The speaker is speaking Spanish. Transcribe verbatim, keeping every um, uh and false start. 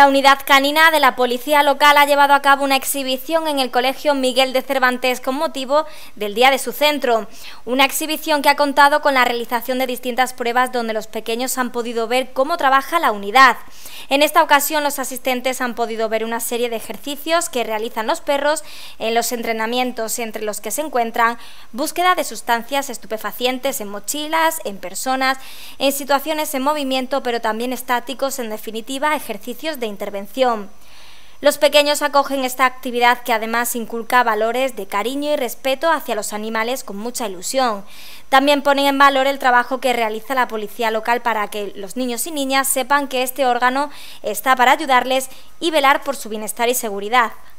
La unidad canina de la policía local ha llevado a cabo una exhibición en el Colegio Miguel de Cervantes con motivo del día de su centro. Una exhibición que ha contado con la realización de distintas pruebas donde los pequeños han podido ver cómo trabaja la unidad. En esta ocasión los asistentes han podido ver una serie de ejercicios que realizan los perros en los entrenamientos, entre los que se encuentran búsqueda de sustancias estupefacientes en mochilas, en personas, en situaciones en movimiento, pero también estáticos, en definitiva, ejercicios de intervención. Los pequeños acogen esta actividad que además inculca valores de cariño y respeto hacia los animales con mucha ilusión. También ponen en valor el trabajo que realiza la policía local para que los niños y niñas sepan que este órgano está para ayudarles y velar por su bienestar y seguridad.